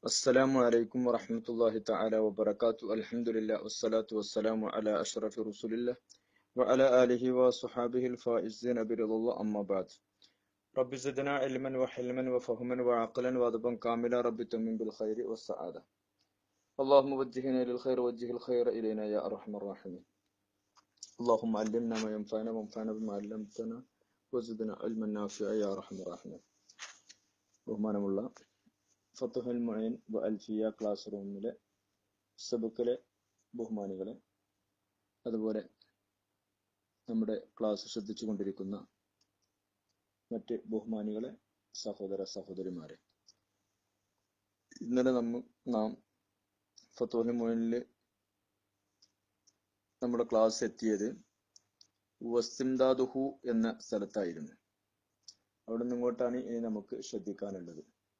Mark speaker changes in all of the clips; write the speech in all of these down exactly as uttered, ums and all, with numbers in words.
Speaker 1: السلام عليكم ورحمة الله تعالى وبركاته. الحمد لله والصلاة والسلام على أشرف رسول الله وعلى آله وصحابه الفائزين برضا الله. أما بعد، رب زدنا علما وحلما وفهما وعقلا وأدبا كاملا. رب تمن بالخير والسعادة. اللهم وجهنا للخير وجه الخير إلينا يا أرحم الراحمين. اللهم علمنا ما ينفعنا وانفعنا بما علمتنا وزدنا علما نافعا يا أرحم الراحمين. ബഹുമാനമുള്ള ഫത്തുഹുൽ മുഈൻ വ അൽഫിയ ക്ലാസ് റൂമിലെ സബക്കിലെ ബഹുമാനികളെ, അതുപോലെ നമ്മുടെ ക്ലാസ് ശ്രദ്ധിച്ചു കൊണ്ടിരിക്കുന്ന മറ്റ് ബഹുമാനികളെ, സഹോദര സഹോദരിമാരെ, ഇന്നലെ നമ്മ നാം ഫത്തുഹുൽ മുഈനിൽ നമ്മുടെ ക്ലാസ് എത്തിയത് വസ്തിംദാദുഹു എന്ന സ്ഥലത്തായിരുന്നു. അവിടെ നിന്ന് ഇങ്ങോട്ടാണ് ഇനി നമുക്ക് ശ്രദ്ധിക്കാനുള്ളത്.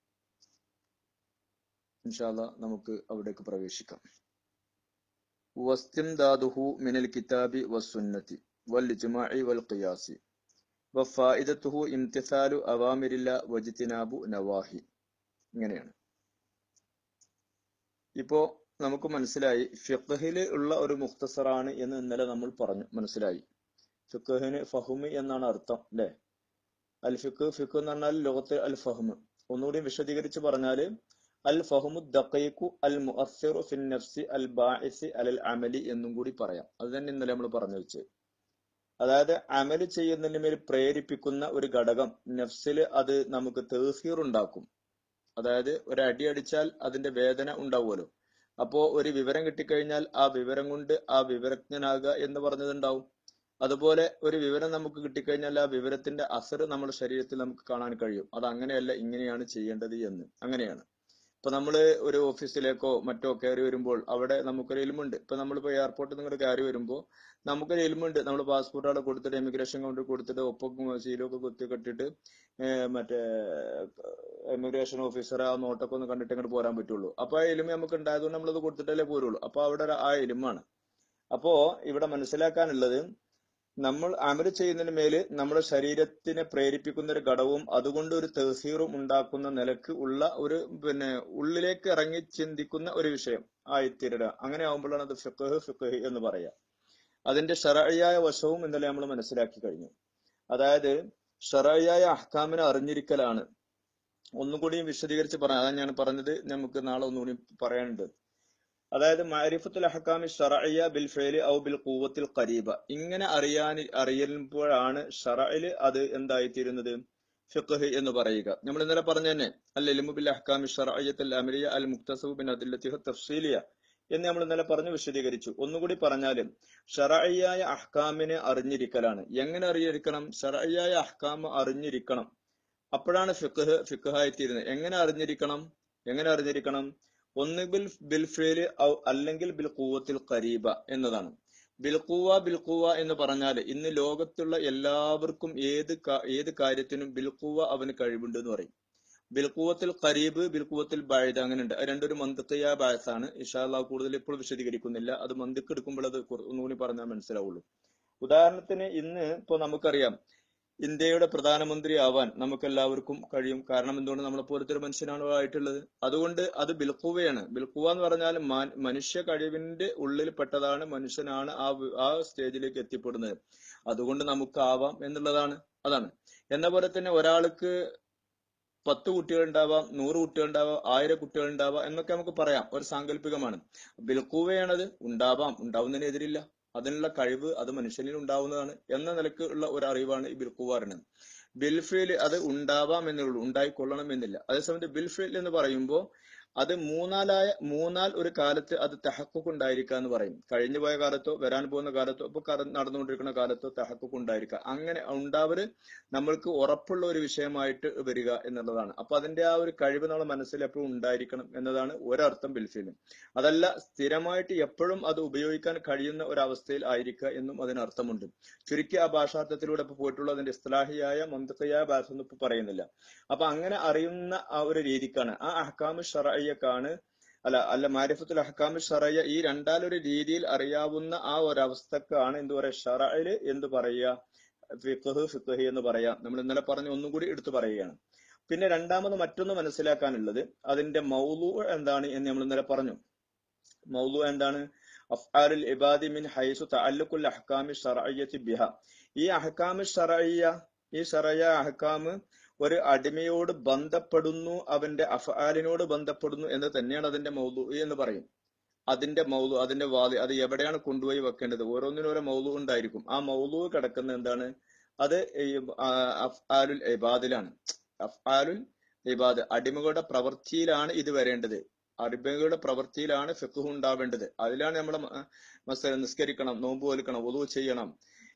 Speaker 1: ഇൻഷാ അല്ലാഹ് നമുക്ക് അവിടേക്ക് പ്രവേശിക്കാം. വസ്തിംദാദുഹു മിനൽ കിതാബി വസ്സുന്നതി വൽ ഇജ്മാഇ വൽ ഖിയാസി വഫായിദതുഹു ഇംതിസാലു അവാമിരില്ല വജ്തിനാബു നവാഹി. ഇങ്ങനെയാണ്. ഇപ്പോ നമുക്ക് മനസ്സിലായി ഫിഖ്ഹിൽ ഉള്ള ഒരു മുഖ്തസറാണ് എന്ന് ഇന്നലെ നമ്മൾ പറഞ്ഞു. മനസ്സിലായി. ഫിഖ്ഹിന് ഫഹ്മ് എന്നാണ് അർത്ഥം, അല്ലെ? അൽ ഫിഖ് ഫിഖ് എന്ന് പറഞ്ഞാൽ ലോകത്ത് അൽ ഫഹ്മ്. ഒന്നുകൂടി വിശദീകരിച്ച് പറഞ്ഞാല് അൽ ഫഹ്മു ദഖീഖു അൽ മുഅസ്സിറു ഫിൻ നഫ്സി അൽ ബാഇസി അലൽ അമലി എന്നും കൂടി പറയാം. അത് തന്നെ ഇന്നലെ നമ്മൾ പറഞ്ഞു വെച്ചത്. അതായത് അമല് ചെയ്യുന്നതിന് മേൽ പ്രേരിപ്പിക്കുന്ന ഒരു ഘടകം നഫ്സിൽ, അത് നമുക്ക് തൗഹീർ ഉണ്ടാക്കും. അതായത് ഒരു അടി അടിച്ചാൽ അതിന്റെ വേദന ഉണ്ടാവുമല്ലോ. അപ്പോ ഒരു വിവരം കിട്ടിക്കഴിഞ്ഞാൽ ആ വിവരം കൊണ്ട് ആ വിവരജ്ഞനാകുക എന്ന് പറഞ്ഞതുണ്ടാവും. അതുപോലെ ഒരു വിവരം നമുക്ക് കിട്ടിക്കഴിഞ്ഞാൽ ആ വിവരത്തിന്റെ അസർ നമ്മുടെ ശരീരത്തിൽ നമുക്ക് കാണാൻ കഴിയും. അത് അങ്ങനെയല്ല, ഇങ്ങനെയാണ് ചെയ്യേണ്ടത് എന്ന്. അങ്ങനെയാണ്. ഇപ്പൊ നമ്മള് ഒരു ഓഫീസിലേക്കോ മറ്റോ കയറി വരുമ്പോൾ അവിടെ നമുക്കൊരു ഇൽമുണ്ട്. ഇപ്പൊ നമ്മളിപ്പോ എയർപോർട്ടിൽ നിങ്ങൾ കയറി വരുമ്പോൾ നമുക്കൊരു ഇൽമുണ്ട്. നമ്മൾ പാസ്പോർട്ട് അവിടെ കൊടുത്തിട്ട് ഇമിഗ്രേഷൻ കൗണ്ടർ കൊടുത്തിട്ട് ഒപ്പം സീലൊക്കെ കുത്തി കെട്ടിട്ട് മറ്റേ ഇമിഗ്രേഷൻ ഓഫീസർ ആ നോട്ടൊക്കെ ഒന്ന് കണ്ടിട്ട് ഇങ്ങോട്ട് പോരാൻ പറ്റുള്ളൂ. അപ്പൊ ആ ഇൽമ നമുക്ക് ഉണ്ടായതുകൊണ്ട് നമ്മളത് കൊടുത്തിട്ടല്ലേ പോരുള്ളൂ. അപ്പൊ അവിടെ ആ ഇൽമാണ്. അപ്പോ ഇവിടെ മനസ്സിലാക്കാനുള്ളത്, നമ്മൾ അമല് ചെയ്യുന്നതിന് മേല് നമ്മുടെ ശരീരത്തിനെ പ്രേരിപ്പിക്കുന്ന ഒരു ഘടകവും അതുകൊണ്ട് ഒരു തഹ്സീറും ഉണ്ടാക്കുന്ന നിലക്ക് ഉള്ള ഒരു പിന്നെ ഉള്ളിലേക്ക് ഇറങ്ങി ചിന്തിക്കുന്ന ഒരു വിഷയം ആയിത്തീരുക. അങ്ങനെ ആകുമ്പോഴാണ് അത് ഫിഖ്ഹ് ഫിഖ്ഹ് എന്ന് പറയാ. അതിന്റെ ശറഈയായ വശവും ഇന്നലെ നമ്മൾ മനസ്സിലാക്കി കഴിഞ്ഞു. അതായത് ശറഈയായ അഹ്കാമിനെ അറിഞ്ഞിരിക്കലാണ്. ഒന്നുകൂടി വിശദീകരിച്ച് പറയാം. അതാണ് ഞാൻ പറഞ്ഞത്, നമുക്ക് നാളെ ഒന്നുകൂടി പറയാനുണ്ട്. അതായത് മഅരിഫത്തുൽ അഹ്കാമി ശറഇയ്യ ബിൽ ഫഇലി ഔ ബിൽ ഖുവത്തിൽ ഖരീബ. ഇങ്ങനെ അറിയാൻ അറിയുമ്പോഴാണ് ശറഇൽ അത് എന്തായിത്തീരുന്നത്, ഫിഖ്ഹ് എന്ന് പറയുക. നമ്മൾ ഇന്നലെ പറഞ്ഞു തന്നെ അൽ ഇൽമു ബിൽ അഹ്കാമി ശറഇയ്യത്തുൽ അമരിയ അൽ മുക്തസബു ബിൻ അദില്ലത്തിഹ തഫ്സീലിയ എന്ന് നമ്മൾ ഇന്നലെ പറഞ്ഞു വിശദീകരിച്ചു. ഒന്നുകൂടി പറഞ്ഞാലും ശറഇയ്യായ അഹ്കാമിനെ അറിഞ്ഞിരിക്കലാണ്. എങ്ങനെ അറിഞ്ഞിരിക്കണം? ശറഇയ്യായ അഹ്കാം അറിഞ്ഞിരിക്കണം. അപ്പോഴാണ് ഫിഖ്ഹ് ഫിഖ്ഹായിത്തീരുന്നത്. എങ്ങനെ അറിഞ്ഞിരിക്കണം? എങ്ങനെ അറിഞ്ഞിരിക്കണം? ഒന്നുകിൽ ബിൽ ഫിഅലി ഔ അല്ലെങ്കിൽ ബിൽ ഖുവത്തിൽ ഖരീബ എന്നതാണ്. ബിൽ ഖുവ ബിൽ ഖുവ എന്ന് പറഞ്ഞാൽ ഇന്ന് ലോകത്തുള്ള എല്ലാവർക്കും ഏത് ഏത് കാര്യത്തിനും ബിൽ ഖുവ അവന് കഴിവുണ്ട് എന്ന് പറയും. ബിൽ ഖുവത്തിൽ ഖരീബ്, ബിൽ ഖുവത്തിൽ ബഅദ്, അങ്ങനെ ഉണ്ട്. രണ്ടൊരു മന്തിഖിയ ബഅസാണ്. ഇൻഷാ അല്ലാഹ് കൂടുതൽ ഇപ്പോൾ വിശദീകരിക്കുന്നില്ല. അത് മന്തിഖ് എടുക്കുമ്പോൾ അത് ഒന്നുകൂടി പറഞ്ഞാൽ മനസ്സിലാവുള്ളൂ. ഉദാഹരണത്തിന് ഇന്ന് ഇപ്പൊ നമുക്കറിയാം, ഇന്ത്യയുടെ പ്രധാനമന്ത്രി ആവാൻ നമുക്ക് എല്ലാവർക്കും കഴിയും. കാരണം എന്തുകൊണ്ട്? നമ്മളെ പോലത്തെ ഒരു മനുഷ്യനാണ് ആയിട്ടുള്ളത്. അതുകൊണ്ട് അത് ബിൽഖുവയാണ്. ബിൽഖുവ എന്ന് പറഞ്ഞാൽ മനുഷ്യ കഴിവിന്റെ ഉള്ളിൽ പെട്ടതാണ്. മനുഷ്യനാണ് ആ ആ സ്റ്റേജിലേക്ക് എത്തിപ്പെടുന്നത്. അതുകൊണ്ട് നമുക്ക് ആവാം എന്നുള്ളതാണ്. അതാണ്. എന്ന പോലെ തന്നെ ഒരാൾക്ക് പത്ത് കുട്ടികൾ ഉണ്ടാവാം, നൂറ് കുട്ടികൾ ഉണ്ടാവാം, ആയിരം കുട്ടികൾ ഉണ്ടാവാം എന്നൊക്കെ നമുക്ക് പറയാം. ഒരു സാങ്കല്പികമാണ്. ബിൽഖുവയാണത്. ഉണ്ടാവാം, ഉണ്ടാവുന്നതിനെതിരില്ല. അതിനുള്ള കഴിവ് അത് മനുഷ്യനിൽ ഉണ്ടാവുന്നതാണ് എന്ന നിലക്ക് ഉള്ള ഒരു അറിവാണ് ഈ ബിൽഖുവ പറയുന്നത്. ബിൽഫിൽ അത് ഉണ്ടാവാം എന്നുള്ളൂ, ഉണ്ടായിക്കൊള്ളണം എന്നില്ല. അതേസമയത്ത് ബിൽഫിൽ എന്ന് പറയുമ്പോൾ അത് മൂന്നാലായ മൂന്നാൽ ഒരു കാലത്ത് അത് തഹഖുഖ് ഉണ്ടായിരിക്കുക എന്ന് പറയും. കഴിഞ്ഞു പോയ കാലത്തോ വരാൻ പോകുന്ന കാലത്തോ ഇപ്പൊ നടന്നുകൊണ്ടിരിക്കുന്ന കാലത്തോ തഹഖുഖ് ഉണ്ടായിരിക്കുക. അങ്ങനെ ഉണ്ടാവല് നമ്മൾക്ക് ഉറപ്പുള്ള ഒരു വിഷയമായിട്ട് വരിക എന്നുള്ളതാണ്. അപ്പൊ അതിന്റെ ആ ഒരു കഴിവ് നമ്മുടെ മനസ്സിൽ എപ്പോഴും ഉണ്ടായിരിക്കണം എന്നതാണ് ഒരർത്ഥം ബിൽഫിൽ. അതല്ല സ്ഥിരമായിട്ട് എപ്പോഴും അത് ഉപയോഗിക്കാൻ കഴിയുന്ന ഒരവസ്ഥയിൽ ആയിരിക്കുക എന്നും അതിനർത്ഥമുണ്ട്. ചുരുക്കി ആ ഭാഷാർത്ഥത്തിലൂടെ ഇപ്പൊ പോയിട്ടുള്ള അതിന്റെ ഇസ്ലാഹിയായ മന്തിഖിയായ ഭാഷ ഒന്നും ഇപ്പൊ പറയുന്നില്ല. അപ്പൊ അങ്ങനെ അറിയുന്ന ആ ഒരു രീതിക്കാണ്, ആ അഹ്കാമു ശറഇയ്യക്കാണ് അല്ല അല്ല മാരിഫത്തുൽ അഹ്കാമു ശറഇയ്യ, ഈ രണ്ടാലൊരു രീതിയിൽ അറിയാവുന്ന ആ ഒരവസ്ഥക്കാണ് എന്ത് പറയാ, ശറഇല് എന്ത് പറയാ, ഫിഖ്ഹ് ഫിഖ്ഹ് എന്ന് പറയാം. നമ്മൾ ഇന്നലെ പറഞ്ഞ ഒന്നും കൂടി എടുത്തു പറയുകയാണ്. പിന്നെ രണ്ടാമത് മറ്റൊന്ന് മനസ്സിലാക്കാനുള്ളത് അതിന്റെ മൗലു എന്താണ് എന്ന് നമ്മൾ ഇന്നലെ പറഞ്ഞു. മൗലു എന്താണ്? അഫ്ആലുൽ ഇബാദി മിൻ ഹൈസു തഅല്ലുഖുൽ അഹ്കാമി ശർഇയ്യത്തി ബിഹ. ഈ അഹ്കാമി ശർഇയ്യ, ഈ ശർഇയ്യ അഹ്കാം ഒരു അടിമയോട് ബന്ധപ്പെടുന്നു, അവന്റെ അഫ്ആലിനോട് ബന്ധപ്പെടുന്നു എന്ന് തന്നെയാണ് അതിന്റെ മൗലു എന്ന് പറയും. അതിന്റെ മൗലു, അതിന്റെ വാദി, അത് എവിടെയാണ് കൊണ്ടുപോയി വെക്കേണ്ടത്, ഓരോന്നിനും ഓരോ മൗലു ഉണ്ടായിരിക്കും. ആ മൗലു കിടക്കുന്ന എന്താണ്? അത് അഫ്ആലുൽ ഇബാദിലാണ്. അഫ്ആലുൽ ഇബാദ്, അടിമകളുടെ പ്രവൃത്തിയിലാണ് ഇത് വരേണ്ടത്. അടിമകളുടെ പ്രവൃത്തിയിലാണ് ഫിഖ്ഹ് ഉണ്ടാവേണ്ടത്. അതിലാണ് നമ്മൾ മസല നിസ്കരിക്കണം, നോമ്പ് വലിക്കണം, വുളു ചെയ്യണം,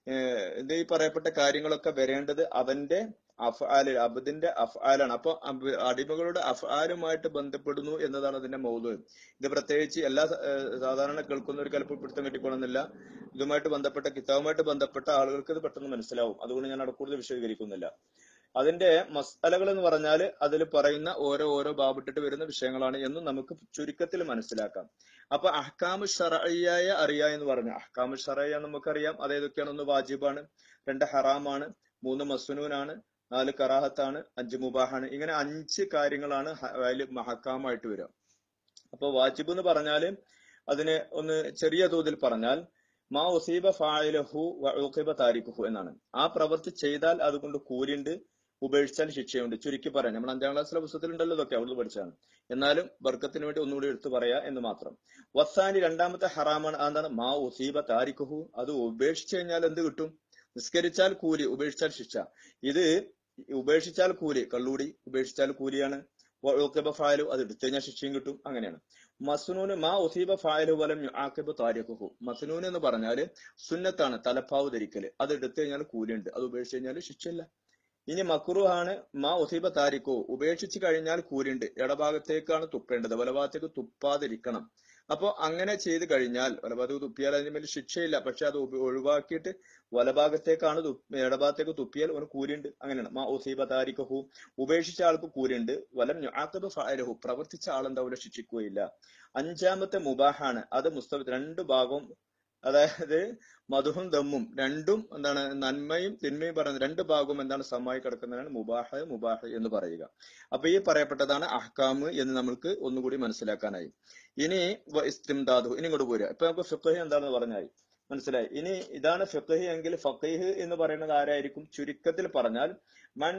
Speaker 1: ഇത് ഈ പറയപ്പെട്ട കാര്യങ്ങളൊക്കെ വരേണ്ടത് അവന്റെ അഫ്ആല്, അബ്ദിന്റെ അഫ്ആലാണ്. അപ്പൊ അടിമകളുടെ അഫ്ആലുമായിട്ട് ബന്ധപ്പെടുന്നു എന്നതാണ് അതിന്റെ മൗലു. ഇത് പ്രത്യേകിച്ച് എല്ലാ സാധാരണ കേൾക്കുന്നവർക്ക് ചിലപ്പോൾ പിടുത്തം കിട്ടിക്കൊള്ളുന്നില്ല. ഇതുമായിട്ട് ബന്ധപ്പെട്ട കിതാബുമായിട്ട് ബന്ധപ്പെട്ട ആളുകൾക്ക് ഇത് പെട്ടെന്ന് മനസ്സിലാവും. അതുകൊണ്ട് ഞാൻ അവിടെ കൂടുതൽ വിശദീകരിക്കുന്നില്ല. അതിന്റെ മസ്അലകൾ എന്ന് പറഞ്ഞാൽ അതിൽ പറയുന്ന ഓരോ ഓരോ ബാബിട്ടിട്ട് വരുന്ന വിഷയങ്ങളാണ് എന്നും നമുക്ക് ചുരുക്കത്തിൽ മനസ്സിലാക്കാം. അപ്പൊ അഹ്കാമു ശർഇയ്യായ അറിയാ എന്ന് പറഞ്ഞു. അഹ്കാമു ശർഇയ്യ നമുക്കറിയാം അതേതൊക്കെയാണ്. ഒന്ന് വാജിബാണ്, രണ്ട് ഹറാമാണ്, മൂന്ന് മസ്നൂനാണ്, നാല് കറാഹത്താണ്, അഞ്ച് മുബാഹാണ്. ഇങ്ങനെ അഞ്ച് കാര്യങ്ങളാണ് അതിൽ അഹ്കാമായിട്ട് വരിക. അപ്പൊ വാജിബ് എന്ന് പറഞ്ഞാല് അതിന് ഒന്ന് ചെറിയ തോതിൽ പറഞ്ഞാൽ മാ ഉസീബ ഫാഇലഹു വ ഉഖിബ താരിഖുഹു എന്നാണ്. ആ പ്രവൃത്തി ചെയ്താൽ അതുകൊണ്ട് കൂലിയുണ്ട്, ഉപേക്ഷിച്ചാൽ ശിക്ഷയുണ്ട്. ചുരുക്കി പറയാം, നമ്മൾ അഞ്ചാം ക്ലാസ്സിലെ പുസ്തകത്തിലുണ്ടല്ലോ ഇതൊക്കെ, അവിടെ പഠിച്ചാണ്. എന്നാലും ബർക്കത്തിന് വേണ്ടി ഒന്നുകൂടി എടുത്തു പറയാ എന്ന് മാത്രം. വസാനി രണ്ടാമത്തെ ഹറാമാണ്. അതാണ് മാ ഉസീബ താരിഖുഹു. അത് ഉപേക്ഷിച്ചു കഴിഞ്ഞാൽ എന്ത് കിട്ടും? നിസ്കരിച്ചാൽ കൂലി, ഉപേക്ഷിച്ചാൽ ശിക്ഷ. ഇത് ഉപേക്ഷിച്ചാൽ കൂലി, കള്ളൂടി ഉപേക്ഷിച്ചാൽ കൂലിയാണ്. ഉഖിബ ഫാഇലു, അത് എടുത്തു കഴിഞ്ഞാൽ ശിക്ഷയും കിട്ടും. അങ്ങനെയാണ്. മസ്നൂന് മാ ഉസീബ ഫാഇലു വലം യുആഖിബ താരിഖുഹു. മസ്നൂൻ എന്ന് പറഞ്ഞാല് സുന്നത്താണ്, തലപ്പാവ് ധരിക്കല്. അത് എടുത്തു കഴിഞ്ഞാൽ കൂലിയുണ്ട്, അത് ഉപേക്ഷിച്ചു കഴിഞ്ഞാൽ ശിക്ഷയില്ല. ഇനി മക്റൂഹാണ് മാ ഉസീബ താരിഖു. ഉപേക്ഷിച്ചു കഴിഞ്ഞാൽ കൂലിയുണ്ട്, ഇടഭാഗത്തേക്കാണ് തുപ്പേണ്ടത്, വലഭാഗത്തേക്ക് തുപ്പാതിരിക്കണം. അപ്പൊ അങ്ങനെ ചെയ്ത് കഴിഞ്ഞാൽ, വലഭാഗത്തേക്ക് തുപ്പിയാൽ അതിന് മേൽ ശിക്ഷയില്ല. പക്ഷെ അത് ഒഴിവാക്കിയിട്ട് വലഭാഗത്തേക്കാണ് ഇടഭാഗത്തേക്ക് തുപ്പിയാൽ ഒരു കൂലിയുണ്ട്. അങ്ങനെയാണ്. മാ ഉസീബ താരിഖു, ഉപേക്ഷിച്ച ആൾക്ക് കൂലിയുണ്ട്. വലം യുആഖിബ ഫാഇലഹു, പ്രവർത്തിച്ച ആളെന്താവില്ല, ശിക്ഷിക്കുകയില്ല. അഞ്ചാമത്തെ മുബാഹാണ്. അത് മുസ്തബ്, രണ്ടു ഭാഗവും, അതായത് മധുഹും ദമ്മും രണ്ടും എന്താണ്, നന്മയും തിന്മയും പറയുന്നത് രണ്ട് ഭാഗവും എന്താണ്, സമായി കിടക്കുന്നതാണ് മുബാഹ് മുബാഹ് എന്ന് പറയുക. അപ്പൊ ഈ പറയപ്പെട്ടതാണ് അഹ്കാം എന്ന് നമ്മൾക്ക് ഒന്നുകൂടി മനസ്സിലാക്കാനായി. ഇനി ഇസ്തിംദാദു, ഇനി ഇങ്ങോട്ട് പോരുക. ഇപ്പൊ നമുക്ക് ഫിഖ്ഹ് എന്താണെന്ന് പറഞ്ഞായി, മനസ്സിലായി. ഇനി ഇതാണ് ഫിഖ്ഹ് എങ്കിൽ ഫഖീഹ് എന്ന് പറയുന്നത് ആരായിരിക്കും? ചുരുക്കത്തിൽ പറഞ്ഞാൽ മൻ,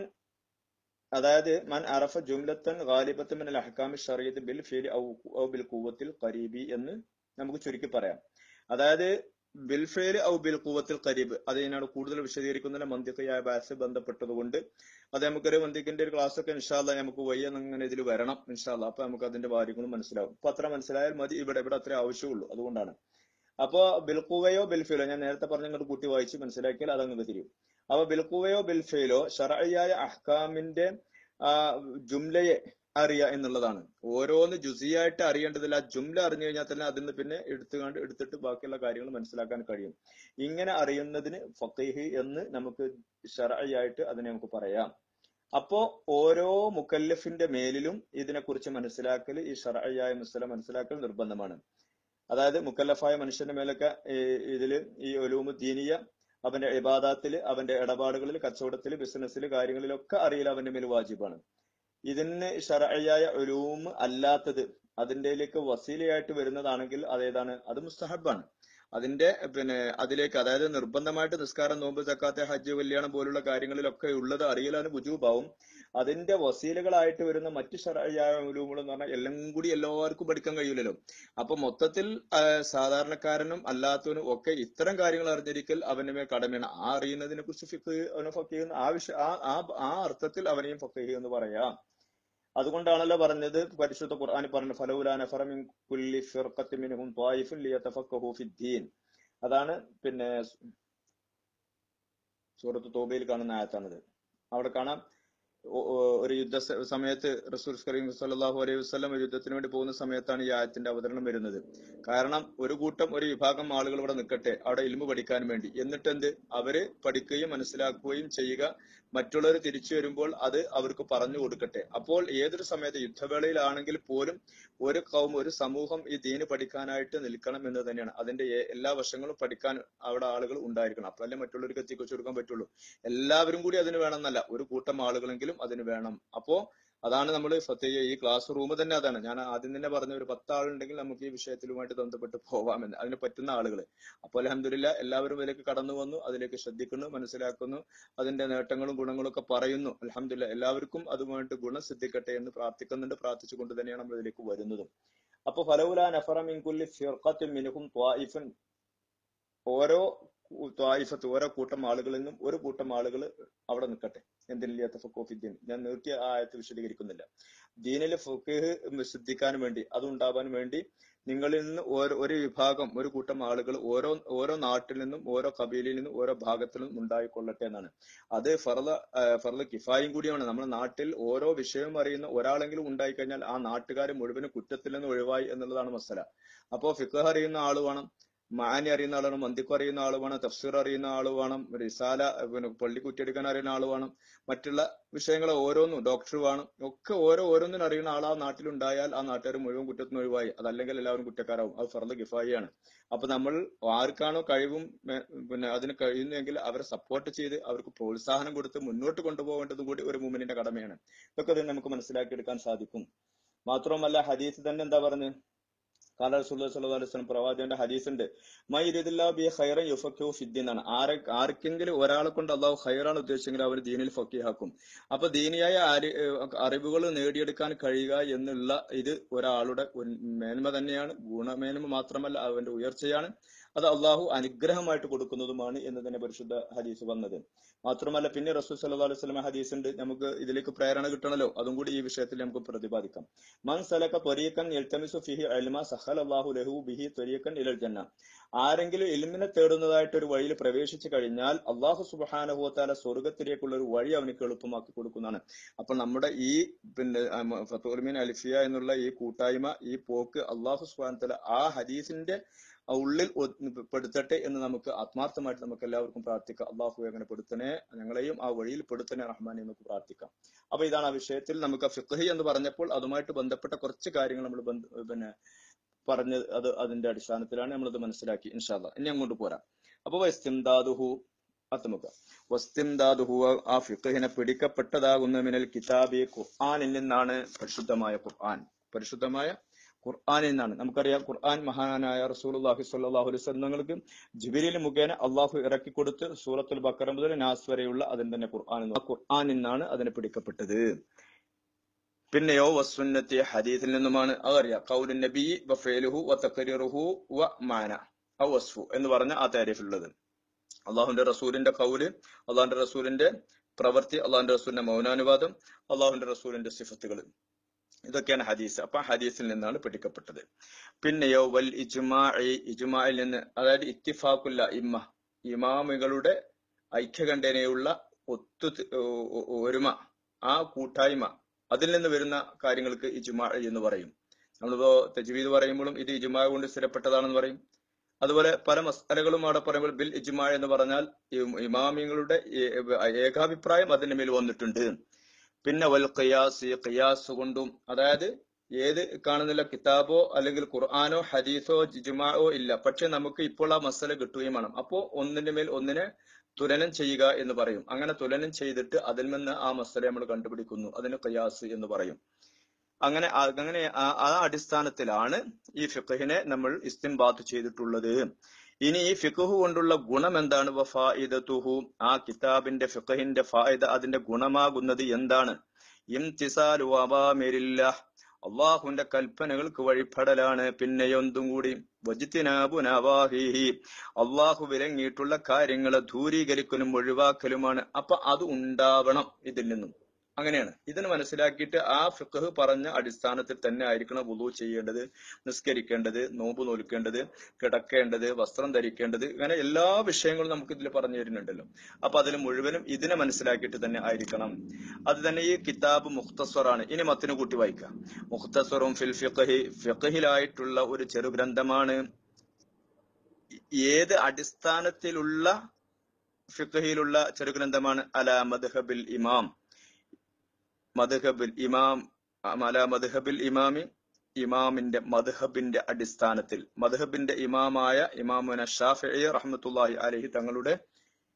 Speaker 1: അതായത് മൻ അറഫ ജുംലത്തൻ ഗാലിബത്തൻ മിനൽ അഹ്കാമി ശർഇയ്യത്തി ബിൽ ഫിഅലി ഔ ബിൽ ഖുവ്വത്തിൽ ഖരീബി എന്ന് നമുക്ക് ചുരുക്കി പറയാം. അതായത് ബിൽ ഫിഅലി ഔ ബിൽ ഖുവ്വത്തിൽ ഖരീബ്, അതിനാണ് കൂടുതൽ വിശദീകരിക്കുന്ന മന്തിഖിയായ ബാസ് ബന്ധപ്പെട്ടതുകൊണ്ട് അത് നമുക്കൊരു മന്തിഖിന്റെ ഒരു ക്ലാസ് ഒക്കെ ഇൻഷാ അല്ലാഹ് നമുക്ക് വയ്യ അങ്ങനെ ഇതിൽ വരണം ഇൻഷാ അല്ലാഹ്. അപ്പൊ നമുക്ക് അതിന്റെ കാര്യങ്ങളും മനസ്സിലാവും. അപ്പൊ അത്ര മനസ്സിലായാൽ മതി. ഇവിടെ ഇവിടെ അത്രേ ആവശ്യമുള്ളൂ, അതുകൊണ്ടാണ്. അപ്പൊ ബിൽഖുവയോ ബിൽഫിലോ, ഞാൻ നേരത്തെ പറഞ്ഞ ഇങ്ങോട്ട് കൂട്ടി വായിച്ച് മനസ്സിലാക്കിയാൽ അതങ്ങ് തിരിയും. അപ്പൊ ബിൽഖുവയോ ബിൽഫിലോ ശർഇയ്യായ അഹ്കാമിന്റെ ആ ജുംലയെ അറിയുക എന്നുള്ളതാണ്. ഓരോന്ന് ജുസിയായിട്ട് അറിയേണ്ടതില്ല. ആ ജുംല അറിഞ്ഞു കഴിഞ്ഞാൽ തന്നെ അതിന് പിന്നെ എടുത്തുകൊണ്ട് എടുത്തിട്ട് ബാക്കിയുള്ള കാര്യങ്ങൾ മനസ്സിലാക്കാൻ കഴിയും. ഇങ്ങനെ അറിയുന്നതിന് ഫഖീഹ് എന്ന് നമുക്ക് ശർഇയായിട്ട് അതിനെ നമുക്ക് പറയാം. അപ്പോ ഓരോ മുക്കല്ലഫിന്റെ മേലിലും ഇതിനെക്കുറിച്ച് മനസ്സിലാക്കൽ, ഈ ശർഇയായ മസല മനസ്സിലാക്കൽ നിർബന്ധമാണ്. അതായത് മുക്കല്ലഫായ മനുഷ്യന്റെ മേലൊക്കെ ഇതില് ഈ ഉലൂമു ദീനിയ, അവന്റെ ഇബാദാത്തില്, അവന്റെ ഇടപാടുകളിൽ, കച്ചവടത്തില്, ബിസിനസ്സില്, കാര്യങ്ങളിലൊക്കെ അറിയൽ അവന്റെ മേൽ വാജിബാണ്. ഇതിന് ശർഇയായ ഉലൂം അല്ലാത്തത് അതിന്റെലേക്ക് വസീലയായിട്ട് വരുന്നതാണെങ്കിൽ അതേതാണ്, അത് മുസ്തഹബാണ്. അതിന്റെ പിന്നെ അതിലേക്ക്, അതായത് നിർബന്ധമായിട്ട് നിസ്കാരം, നോമ്പ്, സക്കാത്ത്, ഹജ്ജ്, കല്യാണം പോലുള്ള കാര്യങ്ങളിലൊക്കെ ഉള്ളത് അറിയലാണ് വുജൂബാവും. അതിന്റെ വസീലകളായിട്ട് വരുന്ന മറ്റു ശർഇയായ ഉലൂമുകൾ എന്ന് പറഞ്ഞാൽ എല്ലാം കൂടി എല്ലാവർക്കും പഠിക്കാൻ കഴിയില്ലല്ലോ. അപ്പൊ മൊത്തത്തിൽ സാധാരണക്കാരനും അല്ലാത്തവനും ഒക്കെ ഇത്തരം കാര്യങ്ങൾ അറിഞ്ഞിരിക്കൽ അവന്റെ മേൽ കടമയാണ്. ആ അറിയുന്നതിനെ കുറിച്ച് ഫിഖ്ഹ് അവനെ ഫഖീഹ് ആ വിഷ ആ ആ അർത്ഥത്തിൽ അവനെയും ഫഖീഹ് എന്ന് പറയാം. അതുകൊണ്ടാണല്ലോ പറഞ്ഞത് പരിശുദ്ധ ഖുർആൻ പറഞ്ഞു, ഫലൗലാ നഫറ മിൻ കുല്ലി ഫിർഖത്തിൻ മിൻഹും ത്വായിഫുൻ ലിയതഫഖഹു ഫിദ്ദീൻ. അതാണ് പിന്നെ സൂറത്ത് തൗബയിൽ കാണുന്ന ആയത്താണത്. അവിടെ കാണാം, ഒരു യുദ്ധ സമയത്ത് റസൂൽ കരീം സല്ലല്ലാഹു അലൈഹി വസല്ലം ഒരു യുദ്ധത്തിന് വേണ്ടി പോകുന്ന സമയത്താണ് ഈ ആയത്തിന്റെ അവതരണം വരുന്നത്. കാരണം ഒരു കൂട്ടം, ഒരു വിഭാഗം ആളുകൾ ഇവിടെ നിൽക്കട്ടെ, അവിടെ ഇൽമു പഠിക്കാൻ വേണ്ടി. എന്നിട്ട് എന്ത്, അവര് പഠിക്കുകയും മനസ്സിലാക്കുകയും ചെയ്യുക, മറ്റുള്ളവർ തിരിച്ചു വരുമ്പോൾ അത് അവർക്ക് പറഞ്ഞു കൊടുക്കട്ടെ. അപ്പോൾ ഏതൊരു സമയത്ത് യുദ്ധവേളയിലാണെങ്കിൽ പോലും ഒരു കൗം, ഒരു സമൂഹം ഈ ദീന് പഠിക്കാനായിട്ട് നിൽക്കണം എന്ന് തന്നെയാണ്. അതിന്റെ എല്ലാ വശങ്ങളും പഠിക്കാൻ അവിടെ ആളുകൾ ഉണ്ടായിരിക്കണം. അപ്പോഴല്ലേ മറ്റുള്ളവർക്ക് എത്തിക്കൊച്ചു കൊടുക്കാൻ പറ്റുള്ളൂ. എല്ലാവരും കൂടി അതിന് വേണമെന്നല്ല, ഒരു കൂട്ടം ആളുകളെങ്കിലും ആളുകളെങ്കിലും അതിന് വേണം. അപ്പോ അതാണ് നമ്മൾ സത്യ ഈ ക്ലാസ് റൂം തന്നെ അതാണ്. ഞാൻ ആദ്യം തന്നെ പറഞ്ഞ ഒരു പത്താളുണ്ടെങ്കിൽ നമുക്ക് ഈ വിഷയത്തിലുമായിട്ട് ബന്ധപ്പെട്ട് പോവാമെന്ന്, അതിന് പറ്റുന്ന ആളുകൾ. അപ്പോൾ അൽഹംദുലില്ലാ എല്ലാവരും ഇതിലേക്ക് കടന്നു വന്നു, അതിലേക്ക് ശ്രദ്ധിക്കുന്നു, മനസ്സിലാക്കുന്നു, അതിന്റെ നേട്ടങ്ങളും ഗുണങ്ങളും ഒക്കെ പറയുന്നു. അൽഹംദുലില്ലാ എല്ലാവർക്കും അതുമായിട്ട് ഗുണം സിദ്ധിക്കട്ടെ എന്ന് പ്രാർത്ഥിക്കുന്നുണ്ട്. പ്രാർത്ഥിച്ചുകൊണ്ട് തന്നെയാണ് നമ്മൾ ഇതിലേക്ക് വരുന്നതും. അപ്പൊ ഫലൗലാ നഫറ മിൻ കുല്ലി ഫിർഖത്തിൻ മിൻഹും ത്വായിഫൻ, ഓരോ ത്വായിഫത്ത് ഓരോ കൂട്ടം ആളുകളിൽ നിന്നും ഒരു കൂട്ടം ആളുകൾ അവിടെ നിൽക്കട്ടെ. എന്തിനില്ല തഫഖുഫിദ്ദീൻ, ഞാൻ നീട്ടിയ ആ ആയത്ത് വിശദീകരിക്കുന്നില്ല. ദീനിലെ ഫഖീഹ് സിദ്ധിക്കാൻ വേണ്ടി, അത് ഉണ്ടാവാൻ വേണ്ടി നിങ്ങളിൽ നിന്ന് ഓരോ ഒരു വിഭാഗം ഒരു കൂട്ടം ആളുകൾ ഓരോ ഓരോ നാട്ടിൽ നിന്നും ഓരോ കബീലയിൽ നിന്നും ഓരോ ഭാഗത്തിൽ നിന്നും ഉണ്ടായിക്കൊള്ളട്ടെ എന്നാണ്. അത് ഫർള് ഫർള് കിഫായും കൂടിയാണ്. നമ്മുടെ നാട്ടിൽ ഓരോ വിഷയവും അറിയുന്ന ഒരാളെങ്കിലും ഉണ്ടായിക്കഴിഞ്ഞാൽ ആ നാട്ടുകാർ മുഴുവനും കുറ്റത്തിൽ നിന്ന് ഒഴിവായി എന്നുള്ളതാണ് മസല. അപ്പോ ഫിഖ് അറിയുന്ന ആള് വേണം, മാനി അറിയുന്ന ആളാണ്, മന്തിക്ക് അറിയുന്ന ആള് വേണം, തഫ്സീർ അറിയുന്ന ആള് വേണം, റിസാല പിന്നെ പള്ളി കുറ്റിയെടുക്കാൻ അറിയുന്ന ആള് വേണം, മറ്റുള്ള വിഷയങ്ങൾ ഓരോന്നും ഡോക്ടർ വേണം, ഒക്കെ ഓരോ ഓരോന്നിനും അറിയുന്ന ആൾ ആ നാട്ടിലുണ്ടായാൽ ആ നാട്ടുകാർ മുഴുവൻ കുറ്റത്തിന് ഒഴിവായി. അതല്ലെങ്കിൽ എല്ലാവരും കുറ്റക്കാരാവും. അത് ഫർള് കിഫായിയാണ്. അപ്പൊ നമ്മൾ ആർക്കാണോ കഴിവും പിന്നെ അതിന് കഴിയുന്നെങ്കിൽ അവരെ സപ്പോർട്ട് ചെയ്ത് അവർക്ക് പ്രോത്സാഹനം കൊടുത്ത് മുന്നോട്ട് കൊണ്ടുപോകേണ്ടതും കൂടി ഒരു മുഅ്മിനിന്റെ കടമയാണ്. ഇതൊക്കെ തന്നെ നമുക്ക് മനസ്സിലാക്കിയെടുക്കാൻ സാധിക്കും. മാത്രവുമല്ല ഹദീസ് തന്നെ എന്താ പറഞ്ഞത്? ഖാല റസൂലുള്ളാഹി സ്വല്ലല്ലാഹു അലൈഹി വസല്ലം, പ്രവാചകന്റെ ഹദീസ് ഉണ്ട്, മൈ യുരിദില്ലാഹു ബിഹി ഖൈറൻ യുഫഖിഹു ഫിദ്ദീൻ എന്നാണ്. ആരെ ആർക്കെങ്കിലും ഒരാളെ കൊണ്ട് അള്ളാഹു ഖൈറാണ് ഉദ്ദേശിച്ചെങ്കിൽ അവർ ദീനിൽ ഫഖീഹാക്കും. അപ്പൊ ദീനിയായ അറിവുകൾ നേടിയെടുക്കാൻ കഴിയുക എന്നുള്ള ഇത് ഒരാളുടെ മേന്മ തന്നെയാണ്. ഗുണമേന്മ മാത്രമല്ല, അവന്റെ ഉയർച്ചയാണ്. അത് അള്ളാഹു അനുഗ്രഹമായിട്ട് കൊടുക്കുന്നതുമാണ് എന്ന് തന്നെ പരിശുദ്ധ ഹദീസ് വന്നത്. മാത്രമല്ല പിന്നെ റസൂൽ സല്ലല്ലാഹു അലൈഹി വസല്ലം ഹദീസ് ഉണ്ട്, നമുക്ക് ഇതിലേക്ക് പ്രേരണ കിട്ടണല്ലോ, അതും കൂടി ഈ വിഷയത്തിൽ നമുക്ക് പ്രതിപാദിക്കാം. മൻ സലക ത്വരീഖൻ യൽതമിസു ഫീഹി ഇൽമ സഹലല്ലാഹു ലഹു ബിഹി ത്വരീഖൻ ഇലൽ ജന്ന. ആരെങ്കിലും ഇൽമിനെ തേടുന്നതായിട്ട് ഒരു വഴിയിൽ പ്രവേശിച്ചു കഴിഞ്ഞാൽ അള്ളാഹു സുബ്ഹാനഹു വ തആല സ്വർഗ്ഗത്തിലേക്കുള്ള ഒരു വഴി അവനക്ക് എളുപ്പമാക്കി കൊടുക്കുന്നതാണ്. അപ്പോൾ നമ്മുടെ ഈ പിന്നെ ഫത്ഹുൽ മീൻ അൽഫിയ എന്നുള്ള ഈ കൂട്ടായ്മ, ഈ പോക്ക് അള്ളാഹു സുബ്ഹാനഹു വ തആല ആ ഹദീസിന്റെ ഉള്ളിൽ പെടുത്തട്ടെ എന്ന് നമുക്ക് ആത്മാർത്ഥമായിട്ട് നമുക്ക് എല്ലാവർക്കും പ്രാർത്ഥിക്കാം. അള്ളാഹു അങ്ങനെ പെടുത്തണേ, ഞങ്ങളെയും ആ വഴിയിൽ പെടുത്തണേ റഹ്മാനെ നമുക്ക് പ്രാർത്ഥിക്കാം. അപ്പൊ ഇതാണ് ആ വിഷയത്തിൽ നമുക്ക് ഫിഖ്ഹ് എന്ന് പറഞ്ഞപ്പോൾ അതുമായിട്ട് ബന്ധപ്പെട്ട കുറച്ച് കാര്യങ്ങൾ നമ്മൾ പിന്നെ പറഞ്ഞത്, അത് അതിന്റെ അടിസ്ഥാനത്തിലാണ് നമ്മളത് മനസ്സിലാക്കി. ഇൻഷാ അല്ലാഹ് ഇനി അങ്ങോട്ട് പോരാം. അപ്പൊ വസ്തിംദാദുഹു അത്തമുക വസ്തിംദാദുഹു, ആ ഫിഖ്ഹിനെ പിടിക്കപ്പെട്ടതാകുന്ന മിനൽ കിതാബി, ഖുർആനിൽ നിന്നാണ്. പരിശുദ്ധമായ ഖുർആൻ, പരിശുദ്ധമായ ഖുർആനിൽ നിന്നാണ്. നമുക്കറിയാം ഖുർആൻ മഹാനായ റസൂലുള്ളാഹി സ്വല്ലല്ലാഹു അലൈഹി വസല്ലമക്ക് ജിബ്രീൽ മുഖേന അള്ളാഹു ഇറക്കി കൊടുത്ത് സൂറത്തുൽ ബഖറ മുതൽ നാസ് വരെയുള്ള അതിന് തന്നെ ഖുർആൻ, ഖുർആനിൽ നിന്നാണ് അതിനെ പിടിക്കപ്പെട്ടത്. പിന്നെയോ വസുന്നത്തി, ഹദീസിൽ നിന്നുമാണ്. അതറിയാം ഖൗലുൻ നബി വ ഫഅലുഹു വ തഖരീറുഹു വ മാന ഔ വസ്ഫു എന്ന് പറഞ്ഞ ആ താരീഫുള്ളത്. അള്ളാഹുന്റെ റസൂലിന്റെ ഖൗല്, അള്ളാഹുന്റെ റസൂലിന്റെ പ്രവൃത്തി, അള്ളാഹുന്റെ റസൂലിന്റെ മൗനാനുവാദം, അള്ളാഹുന്റെ റസൂലിന്റെ സിഫത്തുകൾ, ഇതൊക്കെയാണ് ഹദീസ്. അപ്പൊ ഹദീസിൽ നിന്നാണ് പിടിക്കപ്പെട്ടത്. പിന്നെയോ വൽ ഇജ്മാഇ, ഇജ്മാഇൽ നിന്ന്, അതായത് ഇത്തിഫാഖുല്ല ഇമ്മ, ഇമാമുകളുടെ ഐക്യകണ്ഠേനയുള്ള ഒത്തു ഒരുമ, ആ കൂട്ടായ്മ, അതിൽ നിന്ന് വരുന്ന കാര്യങ്ങൾക്ക് ഇജ്മാ എന്ന് പറയും. നമ്മളിപ്പോ തജ്വീദ് പറയുമ്പോഴും ഇത് ഇജ്മാ കൊണ്ട് സ്ഥിരപ്പെട്ടതാണെന്ന് പറയും. അതുപോലെ പല മസ്അലകളും അവിടെ പറയുമ്പോൾ ബിൽ ഇജ്മാ എന്ന് പറഞ്ഞാൽ ഇമാമിങ്ങളുടെ ഏകാഭിപ്രായം അതിന്റെ മേൽ വന്നിട്ടുണ്ട്. പിന്നെ വൽ ഖിയാസ്, ഖിയാസ് കൊണ്ടും, അതായത് ഏത് കാണുന്നില്ല കിതാബോ അല്ലെങ്കിൽ ഖുർആാനോ ഹദീസോ ഇജ്മാओ ഇല്ല, പക്ഷെ നമുക്ക് ഇപ്പോൾ ആ മസല കിട്ടുകയും വേണം. അപ്പോ ഒന്നിന്റെ മേൽ ഒന്നിനെ തുലനം ചെയ്യുക എന്ന് പറയും. അങ്ങനെ തുലനം ചെയ്തിട്ട് അതിൽ നിന്ന് ആ മസല നമ്മൾ കണ്ടുപിടിക്കുന്നു, അതിന് ഖിയാസ് എന്ന് പറയും. അങ്ങനെ അങ്ങനെ ആ അടിസ്ഥാനത്തിലാണ് ഈ ഫിഖ്ഹിനെ നമ്മൾ ഇസ്തിംബാത്ത് ചെയ്തിട്ടുള്ളത്. ഇനി ഈ ഫിഖ്ഹ് കൊണ്ടുള്ള ഗുണം എന്താണ്? വഫായിദതുഹു, ആ കിതാബിന്റെ ഫിഖ്ഹിന്റെ ഫായിദ, അതിന്റെ ഗുണമാകുന്നത് എന്താണ്? ഇംതിസാലു അവാമിരില്ലാഹ്, അള്ളാഹുവിന്റെ കൽപ്പനകൾക്ക് വഴിപ്പെടലാണ്. പിന്നെ എന്തും കൂടി വജ്തിനാബു നവാഹിഹി, അള്ളാഹു വിലങ്ങിയിട്ടുള്ള കാര്യങ്ങളെ ദൂരീകരിക്കലും ഒഴിവാക്കലുമാണ്. അപ്പൊ അത് ഉണ്ടാവണം ഇതിൽ നിന്നും. അങ്ങനെയാണ് ഇതിന് മനസ്സിലാക്കിയിട്ട് ആ ഫിഖ്ഹ് പറഞ്ഞ അടിസ്ഥാനത്തിൽ തന്നെ ആയിരിക്കണം വുളൂ ചെയ്യേണ്ടത്, നിസ്കരിക്കേണ്ടത്, നോമ്പ് നോൽക്കേണ്ടത്, കിടക്കേണ്ടത്, വസ്ത്രം ധരിക്കേണ്ടത്, ഇങ്ങനെ എല്ലാ വിഷയങ്ങളും നമുക്ക് ഇതിൽ പറഞ്ഞു തരുന്നുണ്ടല്ലോ. അപ്പൊ അതിൽ മുഴുവനും ഇതിനെ മനസ്സിലാക്കിയിട്ട് തന്നെ ആയിരിക്കണം. അത് തന്നെ ഈ കിതാബ് മുഖ്തസറാണ്. ഇനി മത്തിനു കൂട്ടി വായിക്കാം. മുഖ്തസറും ഫിൽ ഫിഖ്ഹി, ഫിഖ്ഹിലായിട്ടുള്ള ഒരു ചെറു ഗ്രന്ഥമാണ്. ഏത് അടിസ്ഥാനത്തിലുള്ള ഫിഖ്ഹിലുള്ള ചെറു ഗ്രന്ഥമാണ്? അലാ മദ്ഹബിൽ ഇമാം, മദ്ഹബിൽ ഇമാം, അല മദ്ഹബിൽ ഇമാമി, ഇമാമിന്റെ മദ്ഹബിന്റെ അടിസ്ഥാനത്തിൽ, മദ്ഹബിന്റെ ഇമാമായ ഇമാമുന ശാഫിഈ റഹ്മത്തുള്ളാഹി അലൈഹി തങ്ങളുടെ